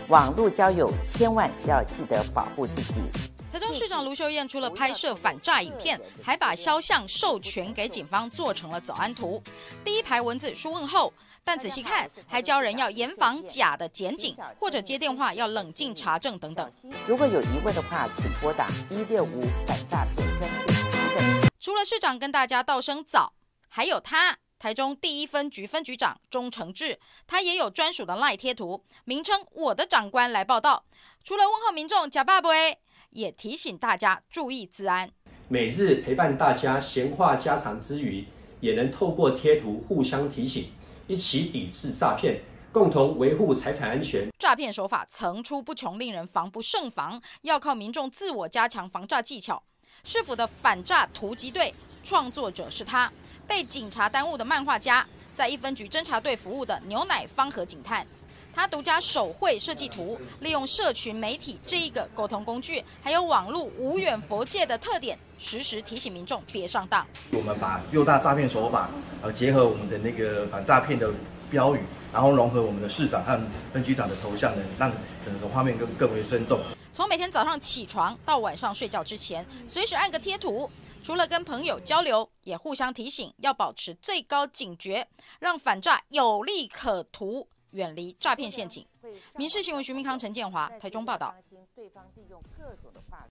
网络交友千万要记得保护自己。 台中市长卢秀燕除了拍摄反诈影片，还把肖像授权给警方做成了早安图，第一排文字说问候，但仔细看还教人要严防假的检警，或者接电话要冷静查证等等。 如果有疑问的话，请拨打165反诈骗专线。 除了市长跟大家道声早，还有他。台中第一分局分局长钟承志，他也有专属的赖贴图，名称我的长官来报道。除了问候民众假爸爸，也提醒大家注意治安。 每日陪伴大家闲话家常之余，也能透过贴图互相提醒，一起抵制诈骗，共同维护财产安全。 诈骗手法层出不穷，令人防不胜防，要靠民众自我加强防诈技巧。市府的反诈突击队创作者是他。被警察耽误的漫画家，在一分局侦查队服务的牛奶方盒警探，他独家手绘设计图，利用社群媒体这一个沟通工具，还有网络无远弗届的特点，时时提醒民众别上当。 我们把6大诈骗手法，结合我们的那个反诈骗的标语，然后融合我们的市长和分局长的头像呢，让整个画面更为生动。 从每天早上起床到晚上睡觉之前，随时按个贴图。除了跟朋友交流，也互相提醒要保持最高警觉，让反诈有利可图，远离诈骗陷阱。民视新闻徐明康、陈建华，台中报道。